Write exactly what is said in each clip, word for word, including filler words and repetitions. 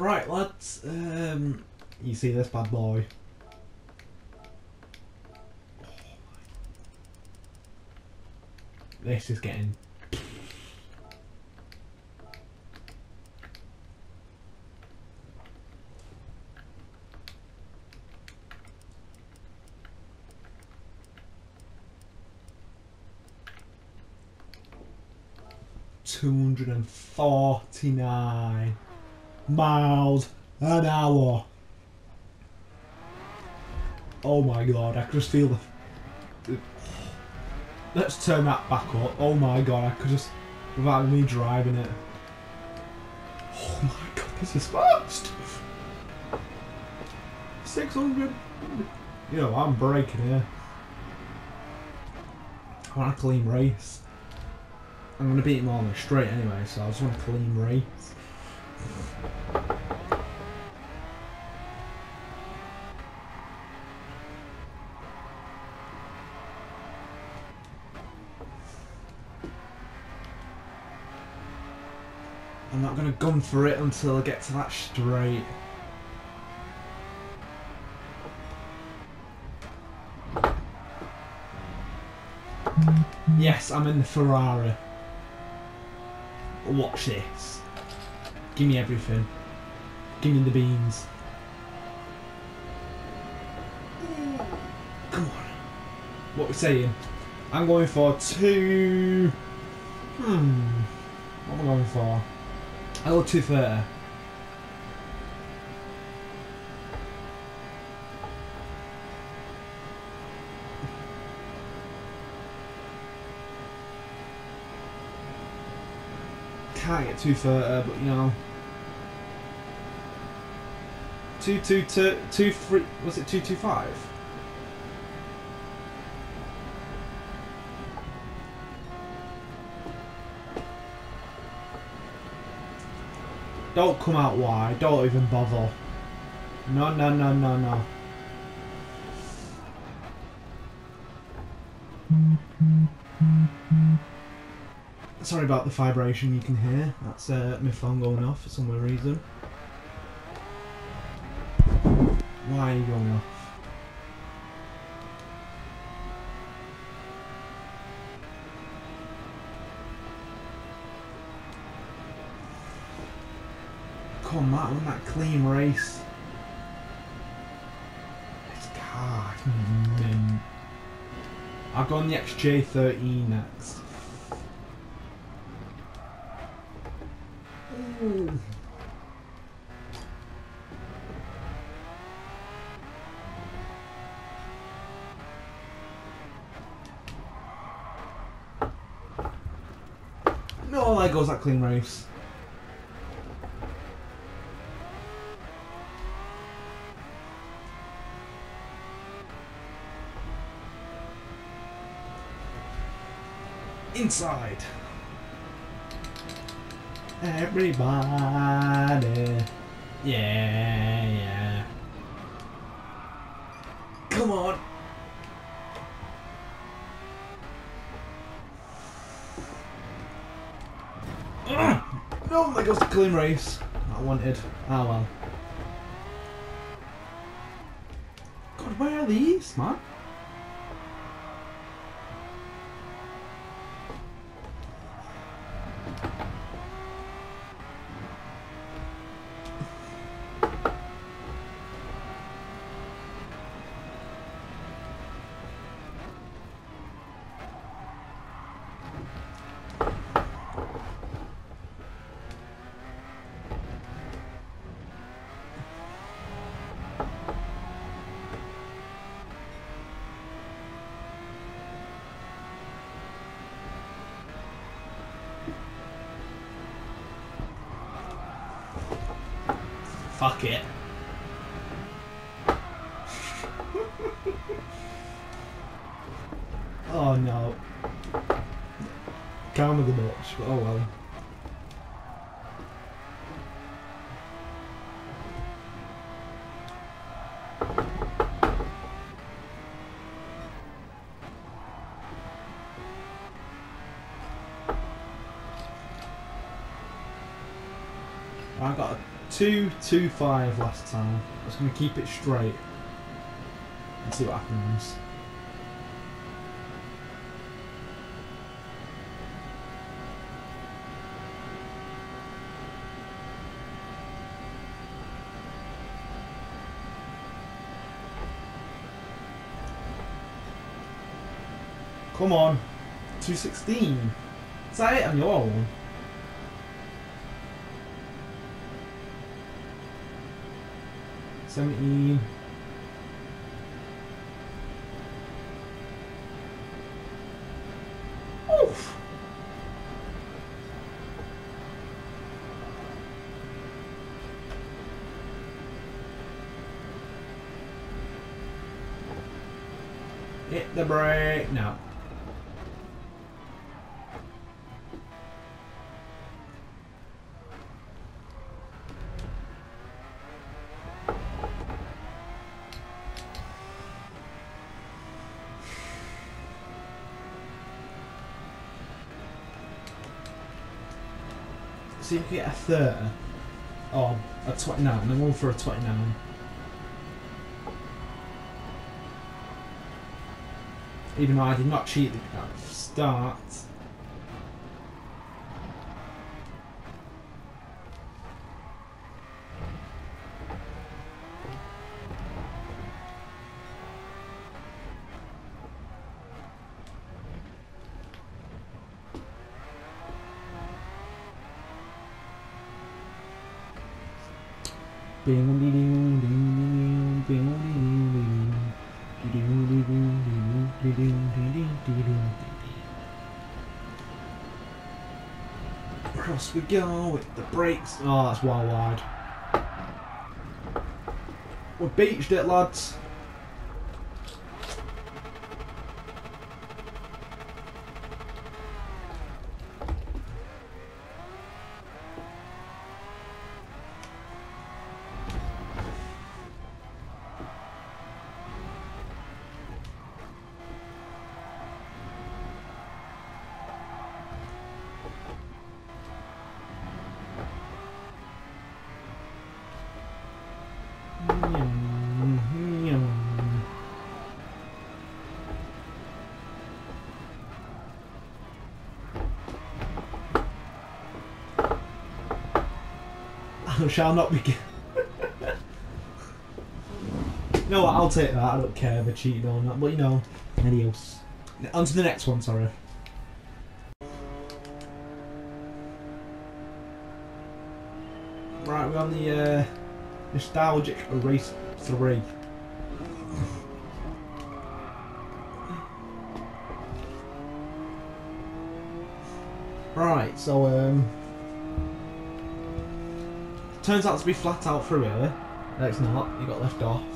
Right, lads. Um, you see this bad boy? This is getting. two hundred forty-nine miles an hour. Oh my god, I could just feel the... Let's turn that back up. Oh my god, I could just... Without me driving it. Oh my god, this is fast! six hundred. You know, I'm braking here. I want a clean race. I'm going to beat him all on the straight anyway, so I just want a clean race. I'm not going to gun for it until I get to that straight. Yes, I'm in the Ferrari. Watch this. Give me everything. Give me the beans. Come on. What are we saying? I'm going for two... Hmm. What am I going for? I go two thirty. Can't get two thirty, but you know. Two two two two three. Was it two two five? Don't come out wide. Don't even bother. No, no, no, no, no. Sorry about the vibration you can hear. That's uh, my phone going off for some reason. Why are you going off? Come on, Matt, I want that clean race. This car is mint. I've got the X J thirteen next. Ooh. No, there goes that clean race. Inside. Everybody. Yeah, yeah. Come on. Ugh. No, there goes the clean race. I wanted. Ah well. God, where are these, man? Fuck it. Oh no. Calm with the bitch, but oh well. I got two two five last time. I was going to keep it straight and see what happens. Come on, two sixteen. Is that it on your one? seventeen. Oof. Hit the brake now. See if we get a thirty. Oh, a twenty-nine. I'm going for a twenty-nine. Even though I did not cheat at the start. Across we go with the brakes. Oh, that's well wide. We beached it, lads. I shall not be. You know what? I'll take that. I don't care if I cheated or not. But you know, adios. On to the next one. Sorry. Right, we're on the uh, nostalgic race three. Right, so um. turns out to be flat out through here. No, it's not. You got left off.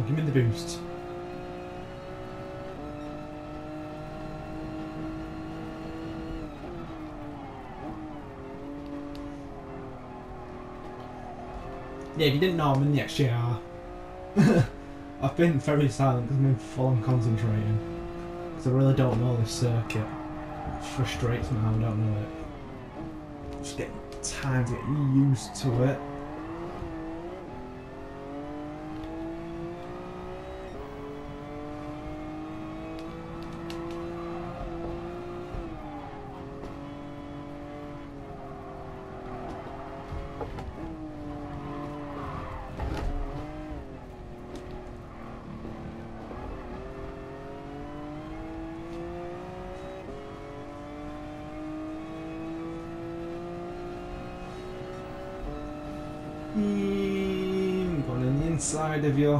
give me the boost. Yeah, if you didn't know, I'm in the X J R. I've been very silent because I'm in full on concentrating. Because I really don't know this circuit. It frustrates me how I don't know it. Just getting time to get used to it. Mm, going on the inside of you.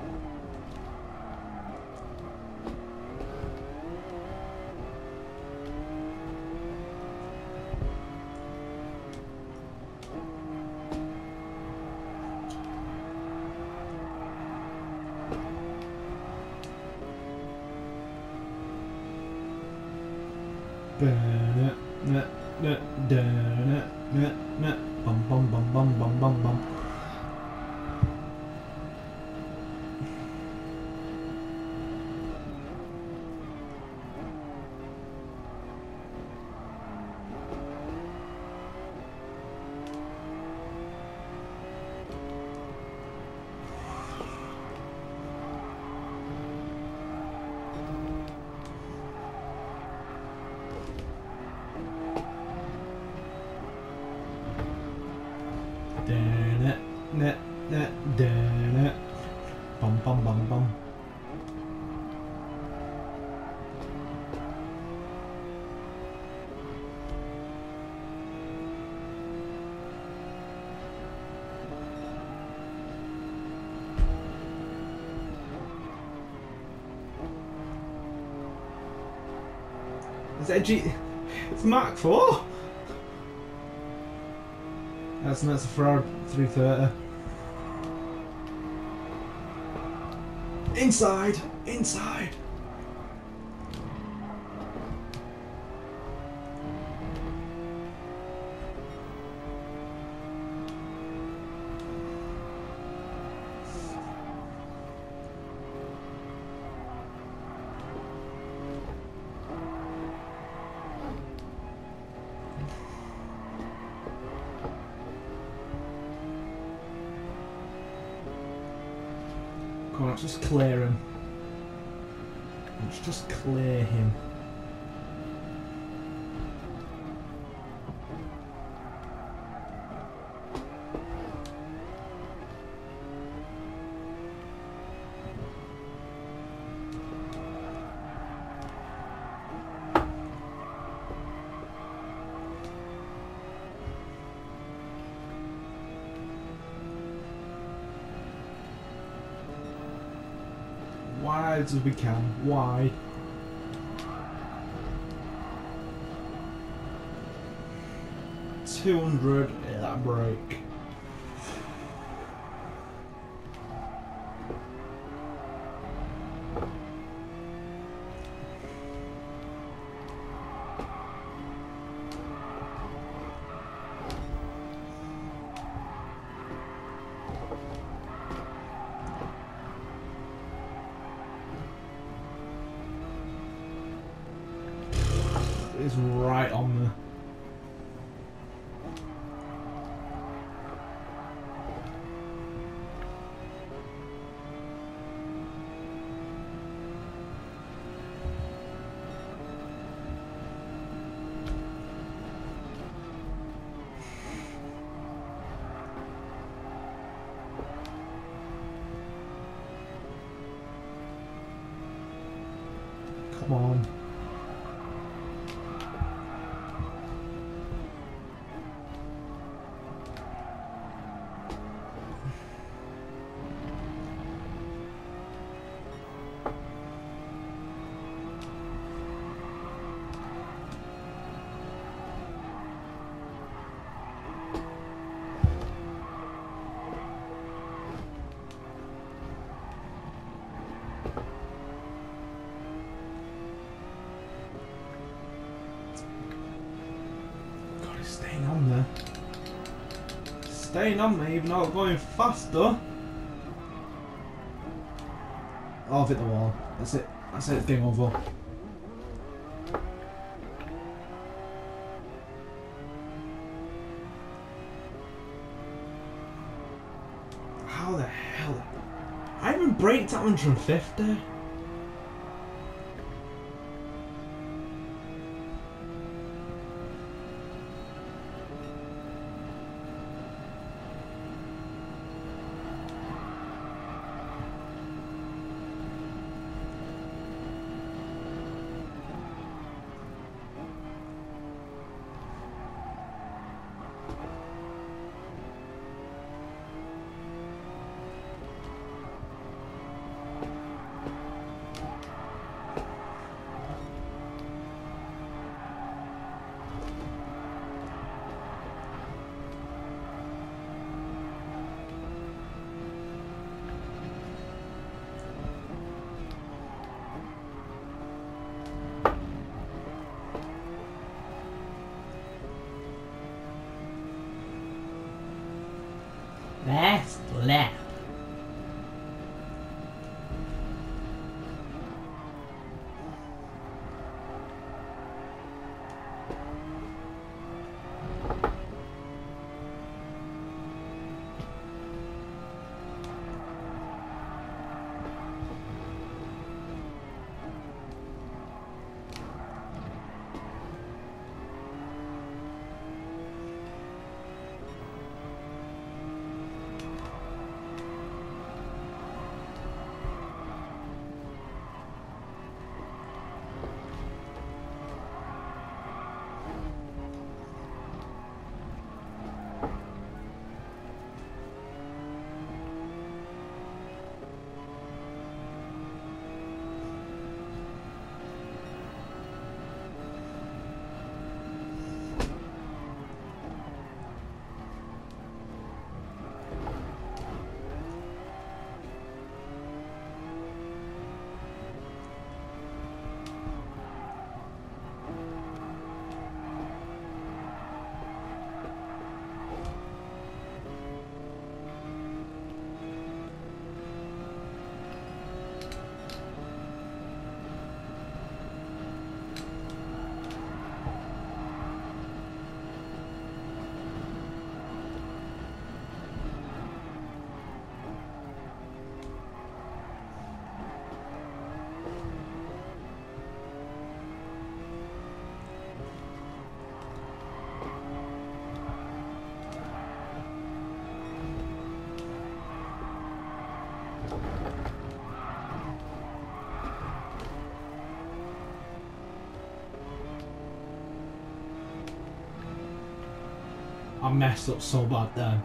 Bum bum bum bum bum bum bum. Net, net, net, bum bum bum bum. Is that a G? It's Mark four. That's that's a Ferrari three thirty. Inside! Inside! Come on, let's just clear him. Let's just clear him. Wide as we can, wide. two hundred, yeah, that break. Is right on the. Come on. staying on me, even though I'm going faster. Oh, I've hit the wall. That's it. That's it. It's game over. How the hell? I even braked at one hundred fifty. That's left. I messed up so bad then.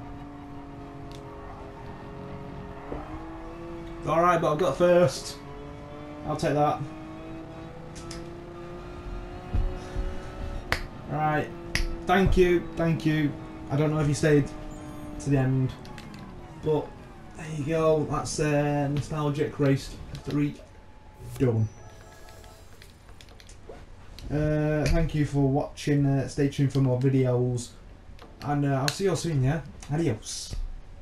Alright, but I've got first. I'll take that. Alright. Thank you, thank you. I don't know if you stayed to the end, but there you go. That's uh, Nostalgic Race three done. Uh, thank you for watching. Uh, stay tuned for more videos. And uh, I'll see you all soon, yeah? Adios.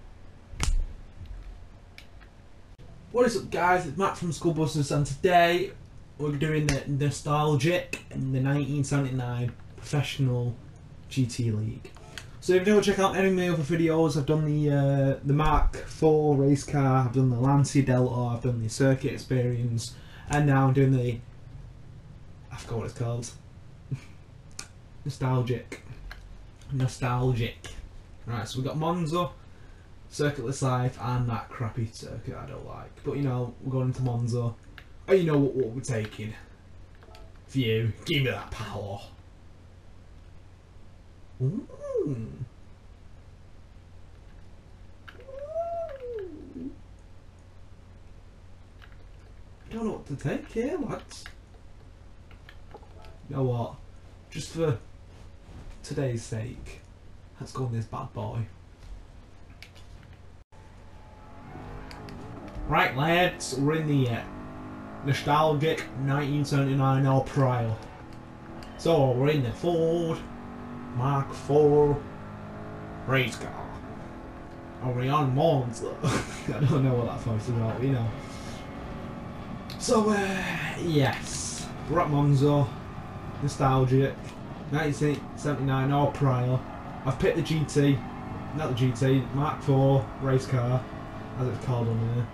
What is up, guys? It's Matt from Schoolbusters, and today we're doing the Nostalgic in the nineteen seventy-nine Professional G T League. So if you want to check out any of my other videos, I've done the uh, the Mark four race car, I've done the Lancia Delta, I've done the Circuit Experience, and now I'm doing the... I forgot what it's called. Nostalgic. Nostalgic. Right, so we've got Monza, Circuitless Life, and that crappy circuit I don't like. But you know, we're going into Monza. Oh, you know what, what we're taking. View. Give me that power. Ooh. I don't know what to take here, lads. You know what? Just for today's sake, let's go with this bad boy. Right, lads, we're in the uh, Nostalgic nineteen seventy-nine or prior. So we're in the Ford Mark four race car. Are we on Mons? I don't know what that voice is about, you know. So, uh, yes. We're at Monza. Nostalgic. nineteen seventy-nine or prior. I've picked the G T. Not the G T. Mark four race car. As it's called on here.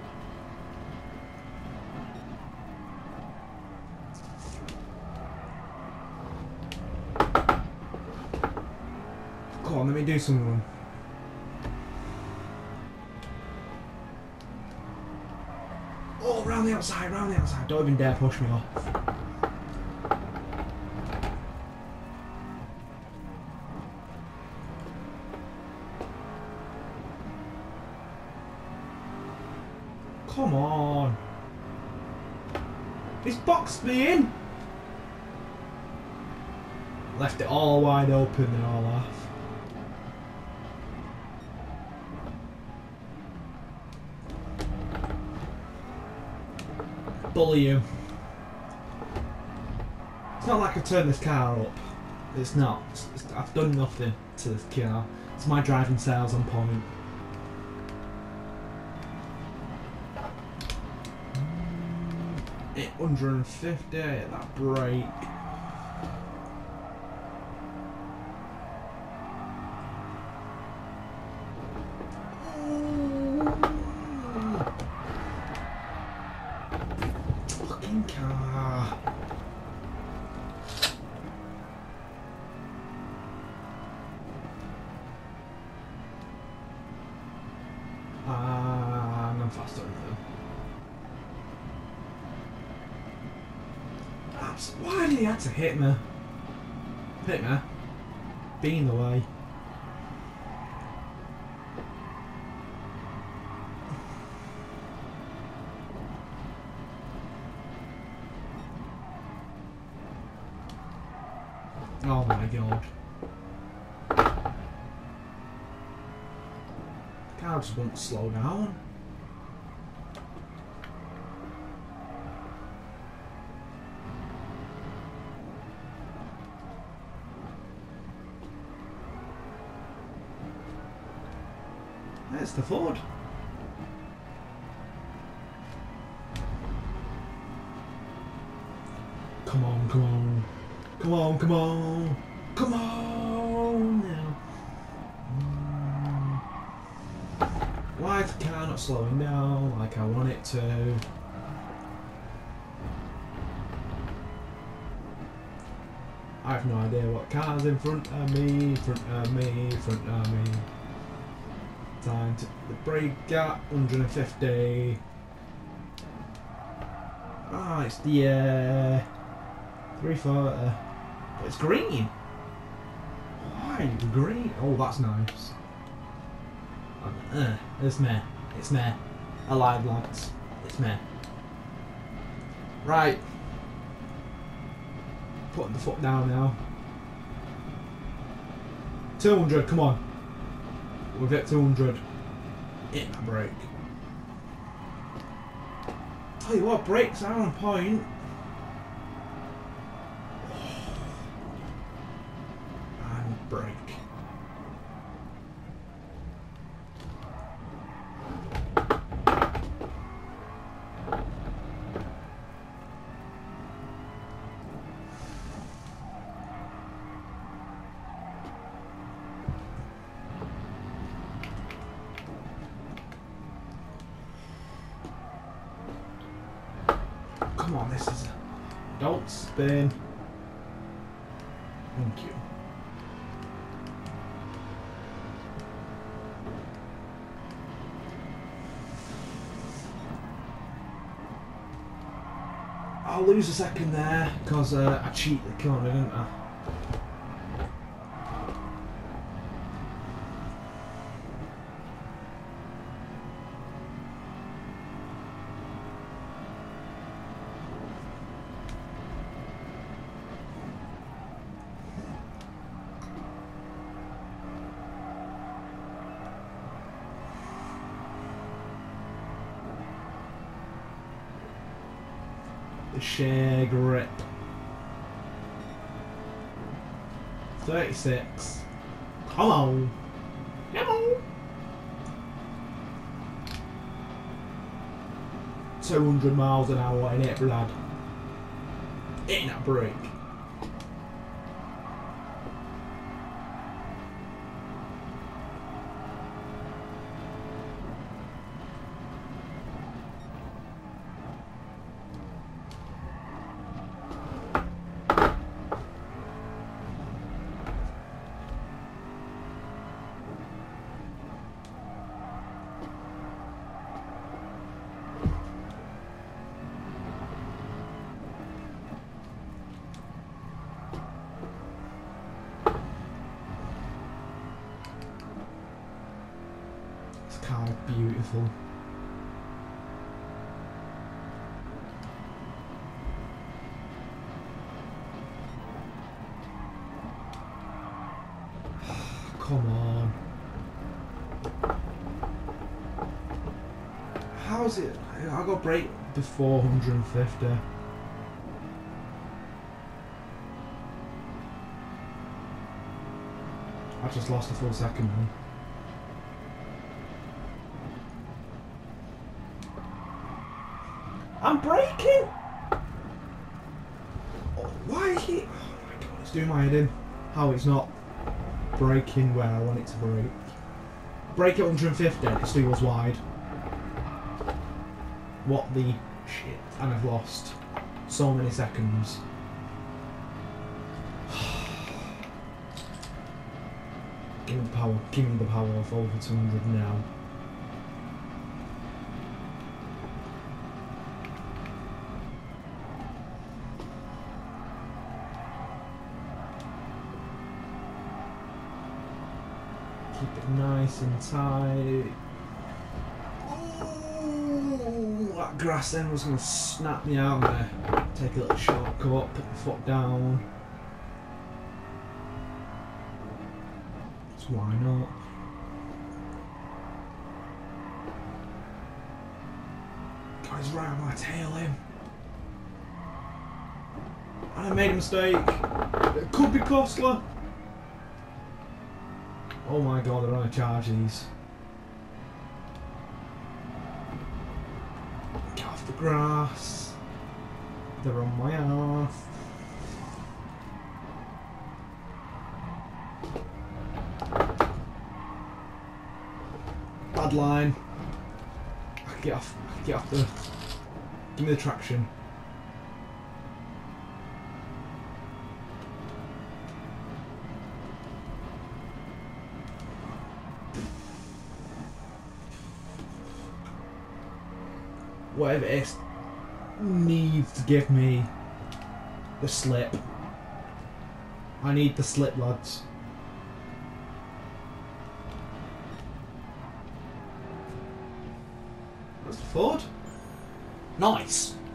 Come on, let me do some. Oh, round the outside, round the outside. Don't even dare push me off. Come on. He's boxed me in. Left it all wide open and all off. Bully you. It's not like I've turned this car up. It's not. It's, it's, I've done nothing to this car. It's my driving sales on point. eight hundred fifty at that brake. Fucking car. And I'm faster than them. Why did he have to hit me? Hit me? Be in the way. Oh my god. The car just won't slow down. There's the Ford. Come on, come on. Come on, come on. Come on now. Mm. Why is the car not slowing down like I want it to? I have no idea what car's in front of me, front of me, front of me. Time to the brake gap, one hundred fifty. Ah, oh, it's the uh, three forty. But it's green. Why green? Oh, that's nice. Uh, it's meh. It's meh. I lied, lads. It's meh. Right. Putting the foot down now. two hundred, come on. We've hit two hundred. Hit that brake. Tell you what, brakes are on point. And brake. Come on, this is... Don't spin. Thank you. I'll lose a second there, because uh, I cheated the corner, didn't I? The sheer grip. thirty-six. Come on. Come on. two hundred miles an hour in it, lad. Hitting that brake. Car is beautiful. Come on. How's it? I got brake before one hundred fifty. I just lost a full second now. I'm braking! Oh, why is he... Oh my god, it's doing my head in. How it's not braking where I want it to brake. Brake at one hundred fifty, it still was wide. What the shit? And I've lost so many seconds. Give me the power, give me the power of over two hundred now. Keep it nice and tight. Ooh, that grass then was going to snap me out. I'm going to take a little shortcut, put the foot down. So why not? God, he's right on my tail in. And I made a mistake. It could be costly. Oh my god, they're on a charge, these. Get off the grass. They're on my ass. Bad line. I can get off, I can get off the... Give me the traction. Whatever it is, needs to give me the slip. I need the slip, lads. That's the Ford. Nice.